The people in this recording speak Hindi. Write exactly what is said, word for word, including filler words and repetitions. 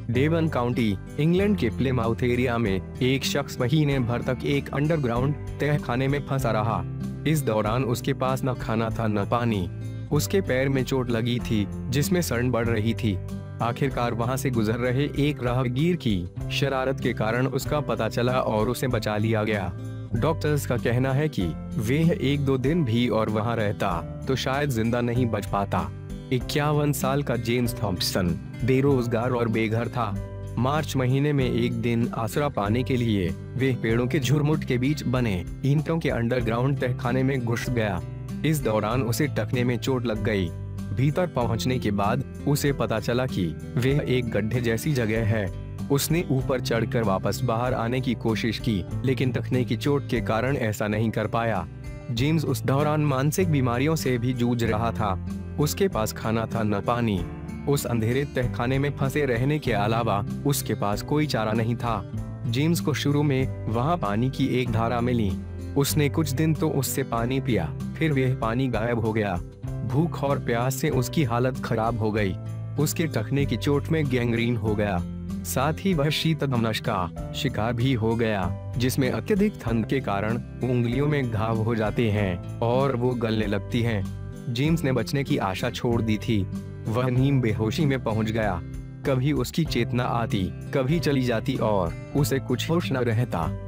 डेवन काउंटी, इंग्लैंड के प्लेमाउथ एरिया में एक शख्स महीने भर तक एक अंडरग्राउंड तहखाने में फंसा रहा। इस दौरान उसके पास न खाना था न पानी। उसके पैर में चोट लगी थी जिसमें सड़न बढ़ रही थी। आखिरकार वहां से गुजर रहे एक राहगीर की शरारत के कारण उसका पता चला और उसे बचा लिया गया। डॉक्टर्स का कहना है कि वह एक दो दिन भी और वहां रहता तो शायद जिंदा नहीं बच पाता। इक्यावन साल का जेम्स थॉम्पसन बेरोजगार और बेघर था। मार्च महीने में एक दिन आसरा पाने के लिए वे पेड़ों के झुरमुट के बीच बने ईंटों के अंडरग्राउंड तहखाने में घुस गया। इस दौरान उसे टखने में चोट लग गई। भीतर पहुंचने के बाद उसे पता चला कि वह एक गड्ढे जैसी जगह है। उसने ऊपर चढ़कर वापस बाहर आने की कोशिश की, लेकिन टखने की चोट के कारण ऐसा नहीं कर पाया। जेम्स उस दौरान मानसिक बीमारियों से भी जूझ रहा था। उसके पास खाना था न पानी। उस अंधेरे तहखाने में फंसे रहने के अलावा उसके पास कोई चारा नहीं था। जेम्स को शुरू में वहां पानी की एक धारा मिली। उसने कुछ दिन तो उससे पानी पिया, फिर वह पानी गायब हो गया। भूख और प्यास से उसकी हालत खराब हो गई। उसके टखने की चोट में गैंग्रीन हो गया। साथ ही वह शीतदमनश का शिकार भी हो गया, जिसमें अत्यधिक ठंड के कारण उंगलियों में घाव हो जाते हैं और वो गलने लगती हैं। जेम्स ने बचने की आशा छोड़ दी थी। वह नीम बेहोशी में पहुंच गया। कभी उसकी चेतना आती, कभी चली जाती और उसे कुछ होश न रहता।